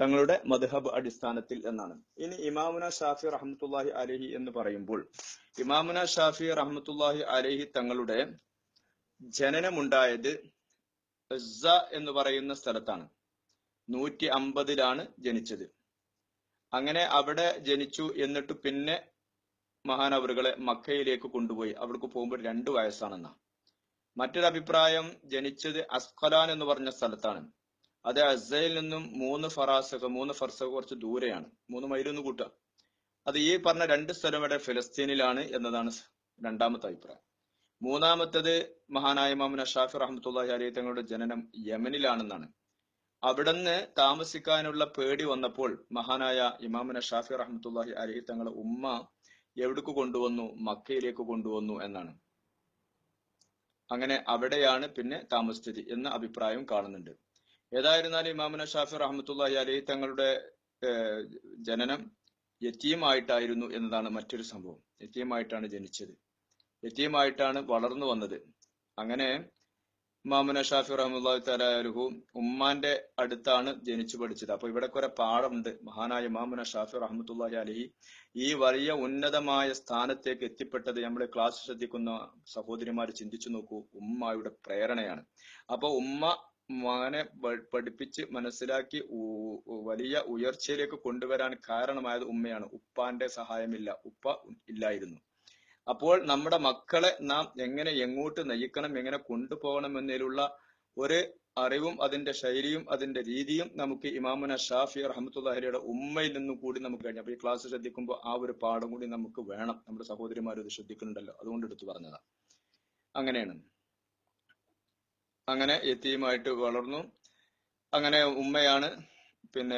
Speaker 1: തങ്ങളുടെ മദ്ഹബ് അടിസ്ഥാനത്തിൽ എന്നാണ്. ഇനി ഇമാമുന ഷാഫി റഹ്മത്തുള്ളാഹി അലൈഹി എന്ന് പറയുമ്പോൾ ഇമാമുന ഷാഫി റഹ്മത്തുള്ളാഹി അലൈഹി തങ്ങളുടെ ജനനമുണ്ടായത് ഇസ്സ എന്ന് പറയുന്ന സ്ഥലത്താണ്. നൂറ്റി അമ്പതിലാണ് ജനിച്ചത്. അങ്ങനെ അവിടെ ജനിച്ചു. എന്നിട്ട് പിന്നെ മഹാനവറുകളെ മക്കയിലേക്ക് കൊണ്ടുപോയി. അവിടേക്ക് പോകുമ്പോൾ രണ്ടു വയസ്സാണെന്ന. മറ്റൊരു അഭിപ്രായം ജനിച്ചത് അസ്ഖലാൻ എന്ന് പറഞ്ഞ സ്ഥലത്താണ്. അത് അസ്സയിൽ നിന്നും മൂന്ന് ഫറാസക മൂന്ന് ഫർസക കുറച്ച് ദൂരെയാണ്. മൂന്ന് മൈലൊന്ന് കൂട്ടുക. അത് ഈ പറഞ്ഞ രണ്ട് സ്ഥലം ഇവിടെ ഫലസ്തീനിലാണ് എന്നതാണ് രണ്ടാമത്തെ അഭിപ്രായം. മൂന്നാമത്തത് മഹാനായ ഇമാമുന ഷാഫി റഹ്മത്തുള്ളാഹി അലൈഹി തങ്ങളുടെ ജനനം യമനിലാണെന്നാണ്. അവിടുന്ന് താമസിക്കാനുള്ള പേടി വന്നപ്പോൾ മഹാനായ ഇമാമുന ഷാഫി റഹ്മത്തുള്ളാഹി അലൈഹി തങ്ങളുടെ ഉമ്മ എവിടേക്ക് കൊണ്ടുവന്നു? മക്കയിലേക്ക് കൊണ്ടുവന്നു എന്നാണ്. അങ്ങനെ അവിടെയാണ് പിന്നെ താമസിച്ചത് എന്ന അഭിപ്രായം കാണുന്നുണ്ട്. ഏതായിരുന്നാലും ഇമാമുന ഷാഫി റഹ്മത്തുള്ളാഹി അലൈഹി തങ്ങളുടെ ജനനം യതീമായിട്ടായിരുന്നു എന്നതാണ് മറ്റൊരു സംഭവം. യതീമായിട്ടാണ് ജനിച്ചത്, യതീമായിട്ടാണ് വളർന്നു വന്നത്. അങ്ങനെ ഇമാമുന ഷാഫി റഹ്മത്തുള്ളാഹി തആല അൻഹു ഉമ്മാന്റെ അടുത്താണ് ജനിച്ചു പഠിച്ചത്. അപ്പൊ ഇവിടെ കുറെ പാഠമുണ്ട്. മഹാനായ ഇമാമുന ഷാഫി റഹ്മത്തുള്ളാഹി അലൈഹി ഈ വലിയ ഉന്നതമായ സ്ഥാനത്തേക്ക് എത്തിപ്പെട്ടത് നമ്മുടെ ക്ലാസ് ശ്രദ്ധിക്കുന്ന സഹോദരിമാർ ചിന്തിച്ചു നോക്കൂ. ഉമ്മയുടെ പ്രേരണയാണ്. അപ്പൊ ഉമ്മ മകനെ പഠിപ്പിച്ച് മനസ്സിലാക്കി വലിയ ഉയർച്ചയിലേക്ക് കൊണ്ടുവരാൻ കാരണമായത് ഉമ്മയാണ്. ഉപ്പാന്റെ സഹായമില്ല, ഉപ്പ ഇല്ലായിരുന്നു. അപ്പോൾ നമ്മുടെ മക്കളെ നാം എങ്ങനെ എങ്ങോട്ട് നയിക്കണം, എങ്ങനെ കൊണ്ടുപോകണം എന്നതിലുള്ള ഒരു അറിവും അതിന്റെ ശൈലിയും അതിന്റെ രീതിയും നമുക്ക് ഇമാമുന ഷാഫി റഹ്മത്തുള്ളാഹി അലൈഹിയുടെ ഉമ്മയിൽ നിന്നും കൂടി നമുക്ക് കഴിഞ്ഞു. അപ്പൊ ഈ ക്ലാസ് ശ്രദ്ധിക്കുമ്പോൾ ആ ഒരു പാഠം കൂടി നമുക്ക് വേണം. നമ്മുടെ സഹോദരിമാർ ഇത് ശ്രദ്ധിക്കുന്നുണ്ടല്ലോ, അതുകൊണ്ട് എടുത്തു പറഞ്ഞതാ. അങ്ങനെയാണ്. അങ്ങനെ യതീമായിട്ട് വളർന്നു. അങ്ങനെ ഉമ്മയാണ് പിന്നെ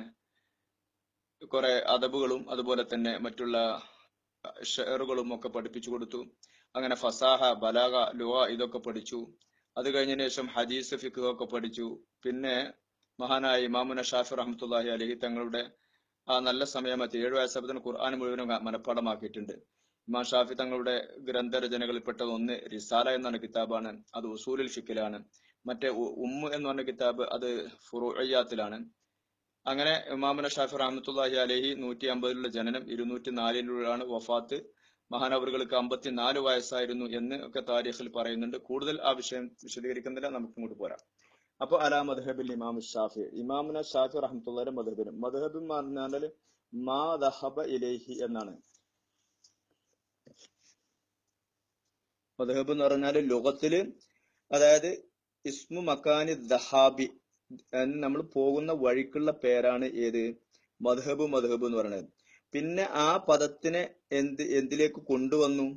Speaker 1: കുറെ അദബുകളും അതുപോലെ തന്നെ മറ്റുള്ള ഷെയറുകളും ഒക്കെ പഠിപ്പിച്ചു കൊടുത്തു. അങ്ങനെ ഫസാഹ, ബലാഗ, ലുഗ ഇതൊക്കെ പഠിച്ചു. അത് കഴിഞ്ഞതിന് ശേഷം ഹദീസ്, ഫിഖ് ഒക്കെ പഠിച്ചു. പിന്നെ മഹാനായ ഇമാമുന ഷാഫി റഹ്മത്തുള്ളാഹി അലൈഹി തങ്ങളുടെ ആ നല്ല സമയത്ത് ഏഴു വയസ്സായപ്പോൾ ഖുർആൻ മുഴുവനും മനഃപ്പാടമാക്കിയിട്ടുണ്ട്. ഇമാം ഷാഫി തങ്ങളുടെ ഗ്രന്ഥരചനകളിൽപ്പെട്ടത് ഒന്ന് റിസാല എന്നാണ് കിതാബാണ്. അത് ഉസൂലുൽ ഫിഖിലാണ്. മറ്റേ ഉമ്മ് എന്ന് പറഞ്ഞ കിതാബ് അത് ഫുറൂഇയാത്തിലാണ്. അങ്ങനെ ഇമാമുന ഷാഫി റഹ്മത്തുള്ളാഹി അലൈഹി നൂറ്റി അമ്പതിലുള്ള ജനനം, ഇരുന്നൂറ്റി നാലിലാണ് വഫാത്ത്. മഹാനവറുകൾക്ക് അമ്പത്തിനാല് വയസ്സായിരുന്നു എന്ന് ഒക്കെ താരീഖിൽ പറയുന്നുണ്ട്. കൂടുതൽ ആ വിഷയം വിശദീകരിക്കുന്നില്ല, നമുക്ക് ഇങ്ങോട്ട് പോരാം. അപ്പൊ അലാ മദ്ഹബിൽ ഇമാം ഷാഫി, ഇമാമുന ഷാഫി റഹ്മത്തുള്ളാഹിയുടെ മദ്ഹബിന് മദ്ഹബ് എന്ന് പറഞ്ഞാൽ മാ ദഹബ ഇലൈഹി എന്നാണ്. മദ്ഹബ് എന്ന് പറഞ്ഞാല് ലുഗത്തില് അതായത് ഇസ്മു മക്കാനി ദഹാബി, നമ്മൾ പോകുന്ന വഴിക്കുള്ള പേരാണ് ഏത്? മദ്ഹബ്. മദ്ഹബ് എന്ന് പറയുന്നത്. പിന്നെ ആ പദത്തിനെ എന്ത് എന്തിലേക്ക് കൊണ്ടുവന്നു?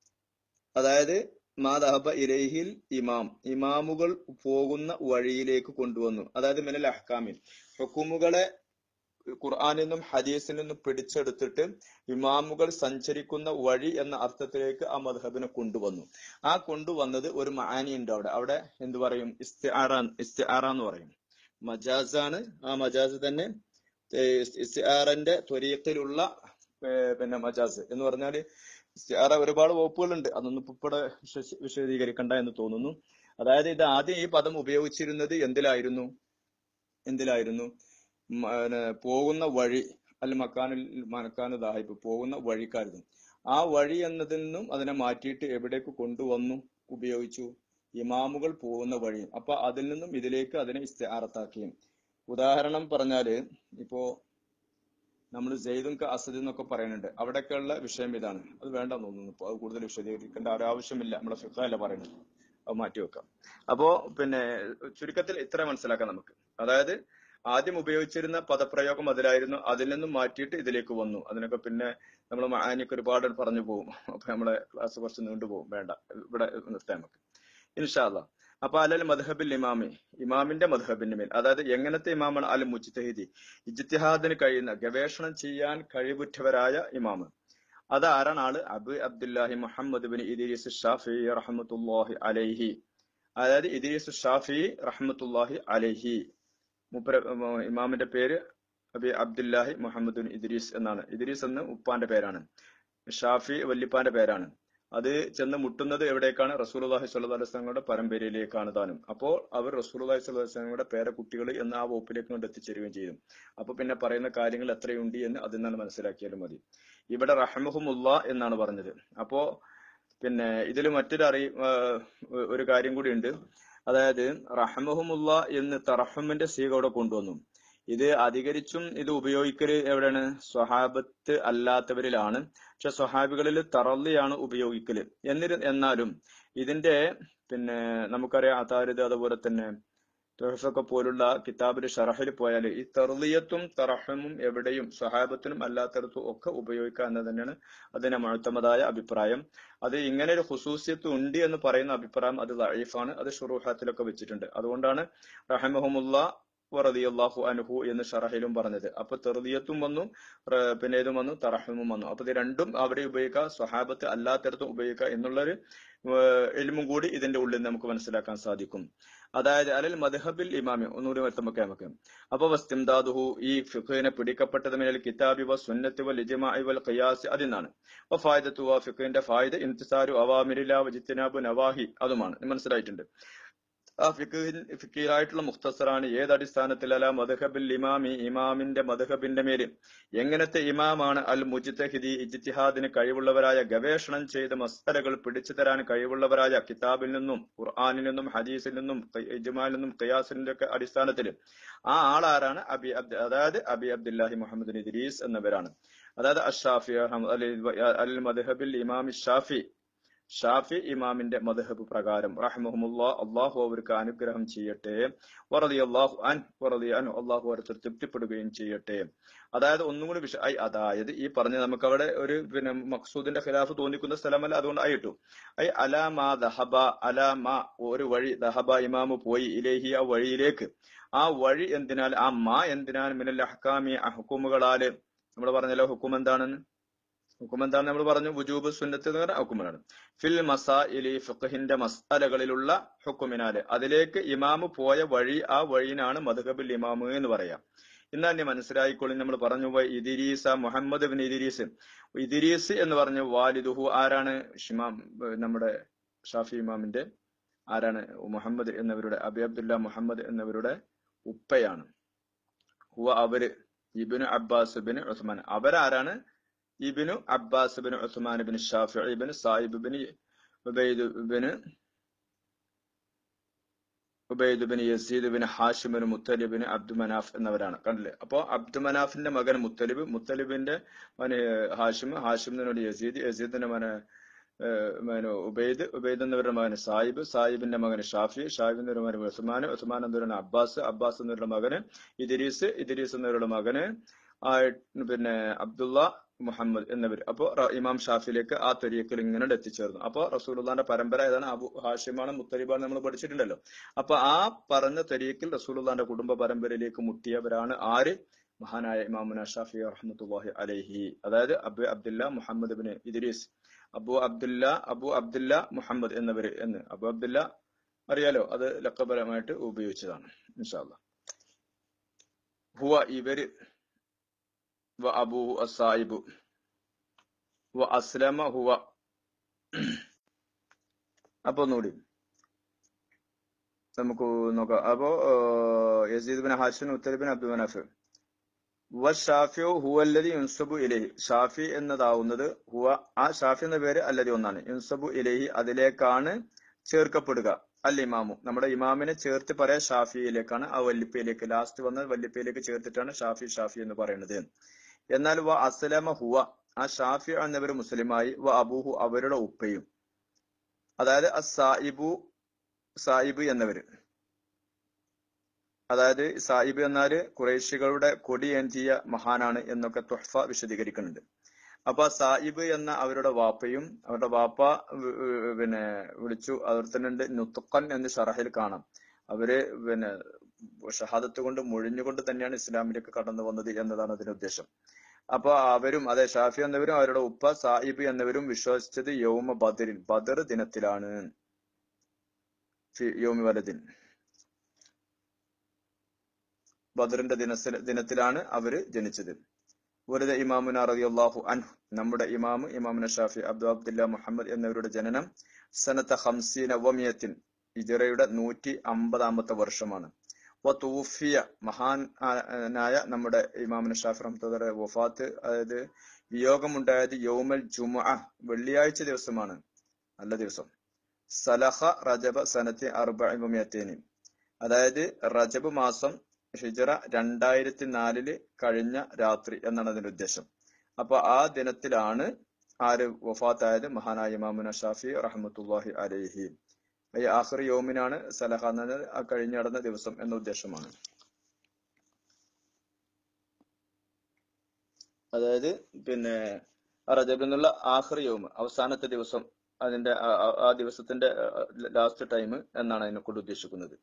Speaker 1: അതായത് മാ ദഹബ ഇലൈഹിൽ ഇമാം, ഇമാമുകൾ പോകുന്ന വഴിയിലേക്ക് കൊണ്ടുവന്നു. അതായത് മിനൽ അഹ്കാമിൽ, ഹുക്കുമുകളെ ഖുർആനിൽ നിന്നും ഹദീസിൽ നിന്നും പിടിച്ചെടുത്തിട്ട് ഇമാമുകൾ സഞ്ചരിക്കുന്ന വഴി എന്ന അർത്ഥത്തിലേക്ക് ആ മദ്ഹബിനെ കൊണ്ടുവന്നു. ആ കൊണ്ടുവന്നത് ഒരു മആനി ഉണ്ട് അവിടെ. അവിടെ എന്ത് പറയും? ഇസ്തിആറ. ഇസ്തിആറ എന്ന് പറയും. മജാസാണ്. ആ മജാസ് തന്നെ ഇസ്തിആറിന്റെ ത്വരീഖിലുള്ള പിന്നെ മജാസ് എന്ന് പറഞ്ഞാല് ഇസ്തിആറ ഒരുപാട് വകുപ്പുകളുണ്ട്. അതൊന്നും ഇപ്പൊ ഇവിടെ വിശദീകരിക്കണ്ട എന്ന് തോന്നുന്നു. അതായത് ഇത് ആദ്യം ഈ പദം ഉപയോഗിച്ചിരുന്നത് എന്തിലായിരുന്നു? എന്തിലായിരുന്നു? പോകുന്ന വഴി, അൽ മക്കാനുൽ മക്കാനു ദാഹിബ്, പോകുന്ന വഴിക്കായിരുന്നു. ആ വഴി എന്നതിൽ നിന്നും അതിനെ മാറ്റിയിട്ട് എവിടേക്ക് കൊണ്ടുവന്നു ഉപയോഗിച്ചു? ഇമാമുകൾ പോകുന്ന വഴി. അപ്പൊ അതിൽ നിന്നും ഇതിലേക്ക് അതിനെ ഇസ്തിആറത്താക്കി. ഉദാഹരണം പറഞ്ഞാല് ഇപ്പോ നമ്മൾ സെയ്ദുൻ ക അസദ് എന്നൊക്കെ പറയുന്നുണ്ട്. അവിടെയൊക്കെയുള്ള വിഷയം ഇതാണ്. അത് വേണ്ട തോന്നുന്നു. ഇപ്പൊ അത് കൂടുതൽ വിശദീകരിക്കേണ്ട ഒരാവശ്യമില്ല. നമ്മുടെ ഫിഖ്ഹല്ല പറയുന്നത്. അത് മാറ്റി വെക്കാം. അപ്പോ പിന്നെ ചുരുക്കത്തിൽ ഇത്ര മനസ്സിലാക്കാം നമുക്ക്. അതായത് ആദ്യം ഉപയോഗിച്ചിരുന്ന പദപ്രയോഗം അതിലായിരുന്നു, അതിൽ നിന്നും മാറ്റിയിട്ട് ഇതിലേക്ക് വന്നു. അതിനൊക്കെ പിന്നെ നമ്മൾ മആനിക്ക് ഒരുപാട് പറഞ്ഞു പോകും. അപ്പൊ നമ്മളെ ക്ലാസ് കുറച്ച് നീണ്ടുപോകും. വേണ്ട, ഇവിടെ നിർത്താം നമുക്ക് ഇൻഷാ അല്ലാഹ്. അപ്പൊ അലൽ മദ്ഹബിൽ ഇമാമി, ഇമാമിന്റെ മദ്ഹബിന്റെ മേൽ, അതായത് എങ്ങനത്തെ ഇമാമാണ്? അൽ മുജ്തഹിദി, ഇജ്തിഹാദിന് കഴിയുന്ന, ഗവേഷണം ചെയ്യാൻ കഴിവുറ്റവരായ ഇമാമ്. അത് ആരാണ്? ആള് Abu Abdullahi Muhammad bin Idris Shafi റഹ്മത്തുള്ളാഹി അലൈഹി. അതായത് ഇദ്രീസ് ഷാഫി റഹ്മത്തുള്ളാഹി അലൈഹി. മുപ്പര ഇമാമിന്റെ പേര് Abi Abdullahi Muhammad bin Idris എന്നാണ്. ഇദ്രീസ് എന്ന് ഉപ്പാന്റെ പേരാണ്, ഷാഫി വല്ലിപ്പാന്റെ പേരാണ്. അത് ചെന്ന് മുട്ടുന്നത് എവിടേക്കാണ്? റസൂലുള്ളാഹി സ്വല്ലല്ലാഹു അലൈഹി വസല്ലമയുടെ പരമ്പരയിലേക്കാണ് താനും. അപ്പോൾ അവർ റസൂലുള്ളാഹി സ്വല്ലല്ലാഹു അലൈഹി വസല്ലമയുടെ പേരക്കുട്ടികൾ എന്ന ആ വകുപ്പിലേക്ക് കൊണ്ട് എത്തിച്ചേരുകയും ചെയ്യും. അപ്പൊ പിന്നെ പറയുന്ന കാര്യങ്ങൾ എത്രയുണ്ട് എന്ന് അതിൽ നിന്നാണ് മനസ്സിലാക്കിയാലും മതി. ഇവിടെ റഹ്മഹുമുള്ള എന്നാണ് പറഞ്ഞത്. അപ്പോ പിന്നെ ഇതിൽ മറ്റൊരു അറി ഒരു കാര്യം കൂടി ഉണ്ട്. അതായത് റഹ്മഹുമുള്ള എന്ന് തറഹുമിന്റെ സീഗ അവിടെ കൊണ്ടുവന്നു. ഇത് അധികരിച്ചും ഇത് ഉപയോഗിക്കല് എവിടെയാണ്? സ്വഹാബത്ത് അല്ലാത്തവരിലാണ്. പക്ഷെ സ്വഹാബികളിൽ തറല്ലിയാണ് ഉപയോഗിക്കല്. എന്നിരു എന്നാലും ഇതിന്റെ പിന്നെ നമുക്കറിയാം അതാരിത് അതുപോലെ തന്നെ തുഹഫൊക്കെ പോലുള്ള കിതാബിൽ ഷറഹിൽ പോയാൽ ഈ തർലിയത്തും തറഹമും എവിടെയും സ്വഹാബത്തിനും അല്ലാത്തടത്തും ഒക്കെ ഉപയോഗിക്കുക എന്ന് തന്നെയാണ് അതിന്റെ മുഅ്തമദായ അഭിപ്രായം. അത് ഇങ്ങനെ ഒരു ഖുസൂസിയത്ത് ഉണ്ട് എന്ന് പറയുന്ന അഭിപ്രായം അത് ദഈഫാണ്. അത് ശുറൂഹാത്തിലൊക്കെ വെച്ചിട്ടുണ്ട്. അതുകൊണ്ടാണ് റഹിമഹുമുള്ള റളിയല്ലാഹു അൻഹു എന്ന് ഷറഹിലും പറഞ്ഞത്. അപ്പൊ തെർദിയത്തും വന്നു, പിന്നെ ഇതും വന്നു, തറഹമും വന്നു. അപ്പൊ ഇത് രണ്ടും അവിടെ ഉപയോഗിക്കുക, സ്വഹാബത്ത് അല്ലാത്തടത്തും ഉപയോഗിക്കുക എന്നുള്ളൊരു ഇൽമും കൂടി ഇതിന്റെ ഉള്ളിൽ നമുക്ക് മനസ്സിലാക്കാൻ സാധിക്കും. അതായത് അലൽ മദ്ഹബിൽ ഇമാമി ഒന്നുകൂടി വ്യക്തമാക്കി നമുക്ക്. അപ്പൊ വസ്തിംദാദുഹു ഈ ഫിഖ്ഹിനെ പിടിക്കപ്പെട്ടത് മിനൽ കിതാബി വ സുന്നത്തി വൽ ഇജ്മാഇ വൽ ഖിയാസ് അതിനാണ്. വ ഫായിദത്തു വ ഫിഖ്ഹിന്റെ ഫായിദ ഇംതിസാരു അവാമിരില്ലാ വ ഇജ്തിനാബു നവാഹി അതുമാണ്. മനസ്സിലായിട്ടുണ്ട്. ആ ഫിഖ്ഹിൻ ഫിഖിലായിട്ടുള്ള മുഖ്തസറാണ്. ഏത് അടിസ്ഥാനത്തിൽ? അല മദ്ഹബിൽ ഇമാമി ഇമാമിന്റെ മദ്ഹബിന്റെ മേല്. എങ്ങനത്തെ ഇമാമാണ്? അൽ മുജ്തഹിദി ഇജ്തിഹാദിന് കഴിവുള്ളവരായ, ഗവേഷണം ചെയ്ത് മസ്അലകൾ പിടിച്ചു തരാൻ കഴിവുള്ളവരായ, കിതാബിൽ നിന്നും ഖുർആനിൽ നിന്നും ഹദീസിൽ നിന്നും ഇജ്മാഇൽ നിന്നും ഖിയാസിന്റെ ഒക്കെ അടിസ്ഥാനത്തിൽ ആ ആളാരാണ്? അബി അബ്ദ് അതായത് അബി അബ്ദുല്ലാഹി മുഹമ്മദ് ഇദ്രീസ് എന്നവരാണ്. അതായത് അഷ്ഷാഫി അൽ മദ്ഹബിൽ ഇമാം ഷാഫി ഷാഫി ഇമാമിന്റെ മദ്ഹബ് പ്രകാരം റഹ്മഹുമുല്ലാ അള്ളാഹു അവർക്ക് അനുഗ്രഹം ചെയ്യട്ടെ. വറളിയല്ലാഹു അൻഹു വറളിയ അൻഹു അള്ളാഹു അവർക്ക് തൃപ്തിപ്പെടുകയും ചെയ്യട്ടെ. അതായത് ഒന്നും കൂടി വിഷ ഐ അതായത് ഈ പറഞ്ഞ നമുക്ക് അവിടെ ഒരു പിന്നെ മഖ്സൂദിന്റെ ഖിലാഫ് തോന്നിക്കുന്ന സ്ഥലമല്ല. അതുകൊണ്ട് ആയിട്ടു ഐ അലാമാ ദഹബ അലാമാ ഒരു വഴി ദഹബ ഇമാമു പോയി ഇലേഹി ആ വഴിയിലേക്ക്. ആ വഴി എന്തിനാൽ? ആ മാ എന്തിനാൽ? മിനൽ അഹ്കാമി ഹുക്കുമുകളാല്. നമ്മൾ പറഞ്ഞല്ലോ ഹുക്കും എന്താണെന്ന്. ഹുക്കും എന്താണ് നമ്മൾ പറഞ്ഞു? വുജൂബ് സുന്നത്ത് എന്ന് പറഞ്ഞ ഹുക്കുമിനാണ്. ഫിൽ മസാഇലി ഫിഖ്ഹിന്റെ മസ്അലകളിലുള്ള ഹുക്കുമിനാല് അതിലേക്ക് ഇമാമ് പോയ വഴി, ആ വഴിയിനാണ് മദ്ഹബുൽ ഇമാമ് എന്ന് പറയാം. ഇന്ന് തന്നെ മനസ്സിലായിക്കൊള്ളി. നമ്മൾ പറഞ്ഞു Idris Muhammad bin Idris. Idris എന്ന് പറഞ്ഞു വാലിദുഹു ആരാണ്? ഷിമാം നമ്മുടെ ഷാഫി ഇമാമിന്റെ ആരാണ്? മുഹമ്മദ് എന്നവരുടെ അബി അബ്ദുല്ല മുഹമ്മദ് എന്നവരുടെ ഉപ്പയാണ്. ഹുവ അവര് ഇബ്നു അബ്ബാസ് ബിൻ ഉസ്മാൻ. അവരാരാണ്? ഇബ്നു Abbas bin Usman bin Shafi bin Saib bin Ubaid bin Ubaid bin Yazid bin Hashim bin Muttalib bin Abd Manaf എന്നവരാണ്. കണ്ടില്ലേ? അപ്പോ അബ്ദു മനാഫിന്റെ മകൻ മുത്തലിബ്, മുത്തലിബിന്റെ മകൻ ഹാഷിം, ഹാഷിമിന്റെ യസീദ്, യസീദിന്റെ മകൻ ഉബൈദ്, ഉബൈദ് എന്നവരുടെ മകൻ സായിബ്, സായിബിന്റെ മകൻ ഷാഫി, ഷാഫിന്റെ മകൻ ഉസ്മാൻ, ഉസ്മാൻ എന്നവരുടെ അബ്ബാസ്, അബ്ബാസ് എന്നവരുടെ മകന് ഇദ്രീസ്, ഇദ്രീസ് എന്നവരുടെ മകന് പിന്നെ അബ്ദുള്ള മുഹമ്മദ് എന്നിവർ. അപ്പോ ഇമാം ഷാഫിയിലേക്ക് ആ തരീഖിൽ ഇങ്ങനെ എത്തിച്ചേർന്നു. അപ്പൊ റസൂലുള്ളാന്റെ പരമ്പര ഏതാണ്? അബു ഹാഷിമാണ്, മുത്തലിബാണ് നമ്മൾ പഠിച്ചിട്ടുണ്ടല്ലോ. അപ്പൊ ആ പറഞ്ഞ തരീഖിൽ റസൂലുള്ളാന്റെ കുടുംബ പരമ്പരയിലേക്ക് മുട്ടിയവരാണ് ആര്? മഹാനായ ഇമാമുന ഷാഫി റഹ്മത്തുള്ളാഹി അലൈഹി. അതായത് Abu Abdullah Muhammad bin Idris, Abu Abdullah Abu Abdullah Muhammad എന്നിവര് എന്ന്. അബു അബ്ദുല്ല അറിയാലോ, അത് ലക്കബരമായിട്ട് ഉപയോഗിച്ചതാണ്. ഇൻഷാ അല്ലാഹ്. ഹുവ ഇവര് വ അബൂഹു അസ്സായിബു വ അസ്ലമ ഹുവ. അപ്പൊ ഒന്നുകൂടി നമുക്ക് നോക്കാം. അപ്പോ Yazid bin Hashim, Muttalib bin Abd Manaf. വ ഷാഫിഉ ഹുവല്ലദി യുൻസബു ഇലൈഹി. ഷാഫി എന്നതാവുന്നത് ഹുവ, ആ ഷാഫി എന്ന പേര് അല്ലദി ഒന്നാണ്. യുൻസബു ഇലൈഹി അതിലേക്കാണ് ചേർക്കപ്പെടുക. അൽ ഇമാമു നമ്മുടെ ഇമാമിനെ ചേർത്ത് പറയാ ഷാഫിയിലേക്കാണ്. ആ വല്ലിപ്പയിലേക്ക് ലാസ്റ്റ് വന്ന വല്ലിപ്പയിലേക്ക് ചേർത്തിട്ടാണ് ഷാഫി ഷാഫി എന്ന് പറയുന്നത്. എന്നാൽ വ അസ്ലമ ഹുവ ആ ഷാഫി എന്നവർ മുസ്ലിമായി. വ അബൂഹു അവരുടെ ഉപ്പയും. അതായത് അസായിബു സായിബ് എന്നവര്. അതായത് സായിബ് എന്നാല് ഖുറൈശികളുടെ കൊടി ഏന്തിയ മഹാനാണ് എന്നൊക്കെ തുഹ്ഫ വിശദീകരിക്കുന്നുണ്ട്. അപ്പൊ സായിബ് എന്ന അവരുടെ വാപ്പയും അവരുടെ വാപ്പ പിന്നെ വിളിച്ചു അവർത്തനുണ്ട് നുത്തുഖൻ എന്ന് ഷറഹിൽ കാണാം. അവര് പിന്നെ ഷഹാദത്ത് കൊണ്ട് മൊഴിഞ്ഞുകൊണ്ട് തന്നെയാണ് ഇസ്ലാമിലേക്ക് കടന്നു വന്നത് എന്നതാണ് അതിന്റെ ഉദ്ദേശം. അപ്പൊ അവരും അതെ ഷാഫി എന്നവരും അവരുടെ ഉപ്പ സായിബ് എന്നവരും വിശ്വസിച്ചത് യൗമ ബദറിൻ ബദർ ദിനത്തിലാണ്. യൗമി വലദിൻ ബദറിന്റെ ദിന ദിനത്തിലാണ് അവര് ജനിച്ചത്. വലുത ഇമാമുന റളിയല്ലാഹു അൻഹു, നമ്മുടെ ഇമാമ് ഇമാമുന ഷാഫി അബ്ദു അബ്ദുല്ല മുഹമ്മദ് എന്നിവരുടെ ജനനം സനത്ത ഖംസീന വമിയത്തിൻ, ഹിജ്റയുടെ നൂറ്റി അമ്പതാമത്തെ വർഷമാണ്. വതൂഫിയ, മഹാനായ നമ്മുടെ ഇമാമുന ഷാഫി റഹ്മത്തുള്ളാഹിയുടെ വഫാത്ത്, അതായത് വിയോഗമുണ്ടായത് യൗമൽ ജുമുഅ, വെള്ളിയാഴ്ച ദിവസമാണ്, നല്ല ദിവസം. സലഹ റജബ സനത്തി അർബഇ വമിയത്തൈനി, അതായത് റജബ് മാസം ഹിജ്റ രണ്ടായിരത്തി നാലില് കഴിഞ്ഞ രാത്രി എന്നാണ് അതിന്റെ ഉദ്ദേശം. അപ്പൊ ആ ദിനത്തിലാണ് ആര് വഫാത്തായത്? മഹാനായ ഇമാമുന ഷാഫി റഹ്മത്തുള്ളാഹി അലൈഹി. ഈ ആഖിർ യൗമിനാണ് സലഹ എന്നത് ആ കഴിഞ്ഞ നടന്ന ദിവസം എന്ന ഉദ്ദേശമാണ്. അതായത് പിന്നെ റജബ് എന്നുള്ള ആഖിർ യൗമ്, അവസാനത്തെ ദിവസം, അതിന്റെ ആ ദിവസത്തിന്റെ ലാസ്റ്റ് ടൈം എന്നാണ് അതിനെ കൊണ്ട് ഉദ്ദേശിക്കുന്നത്.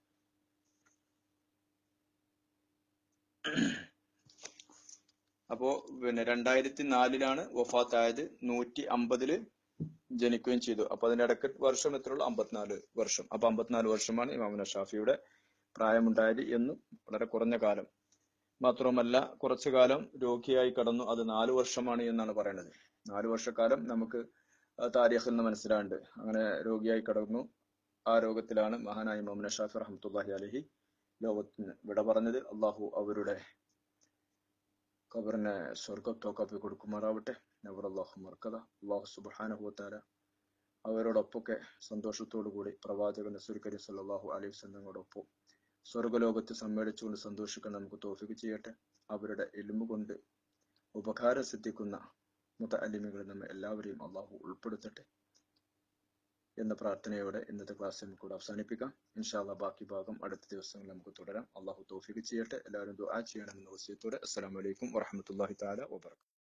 Speaker 1: അപ്പോ പിന്നെ രണ്ടായിരത്തി നാലിലാണ് വഫാത്തായത്, നൂറ്റി അമ്പതില് ജനിക്കുകയും ചെയ്തു. അപ്പൊ അതിന്റെ ഇടയ്ക്ക് വർഷം എത്രയുള്ളൂ? അമ്പത്തിനാല് വർഷം. അപ്പൊ അമ്പത്തിനാല് വർഷമാണ് ഇമാമുന ഷാഫിയുടെ പ്രായമുണ്ടായത് എന്നും വളരെ കുറഞ്ഞ കാലം. മാത്രവുമല്ല കുറച്ചു കാലം രോഗിയായി കടന്നു, അത് നാലു വർഷമാണ് എന്നാണ് പറയുന്നത്. നാലു വർഷക്കാലം നമുക്ക് താരീഖിൽ നിന്ന് മനസ്സിലാണ്ട് അങ്ങനെ രോഗിയായി കടന്നു. ആ രോഗത്തിലാണ് മഹാനായ ഇമാമുന ഷാഫി റഹ്മത്തുള്ളാഹി അലൈഹി ലോകത്തിന് വിട പറഞ്ഞത്. അള്ളാഹു അവരുടെ ഖബറിനെ സ്വർഗത്തോക്കാപ്പി കൊടുക്കുമാറാവട്ടെ. നവറല്ലാഹു മർക്കദ. അള്ളാഹു സുബ്ഹാനഹു വതആല അവരോടൊപ്പൊക്കെ സന്തോഷത്തോടു കൂടി പ്രവാചകൻ റസൂൽ കരീം സല്ലല്ലാഹു അലൈഹി വസല്ലമയോടൊപ്പം സ്വർഗലോകത്ത് സമ്മേളിച്ചുകൊണ്ട് സന്തോഷിക്കാൻ നമുക്ക് തൗഫീഖ് ചെയ്യട്ടെ. അവരുടെ ഇൽമു കൊണ്ട് ഉപകാരം സിദ്ധിക്കുന്ന മുതഅല്ലിമീങ്ങളിൽ നമ്മെ എല്ലാവരെയും അള്ളാഹു ഉൾപ്പെടുത്തട്ടെ എന്ന പ്രാർത്ഥനയോടെ ഇന്നത്തെ ക്ലാസ് നമുക്ക് കൂടെ അവസാനിപ്പിക്കാം. ഇൻഷാ അല്ലാഹ് ബാക്കി ഭാഗം അടുത്ത ദിവസങ്ങളിൽ നമുക്ക് തുടരാം. അള്ളാഹു തൗഫീഖ് ചെയ്യട്ടെ. എല്ലാവരും ദുആ ചെയ്യണമെന്ന വസിയത്തോടെ അസ്സലാമു അലൈക്കും വറഹ്മത്തുള്ളാഹി തആല വബറകാതുഹു.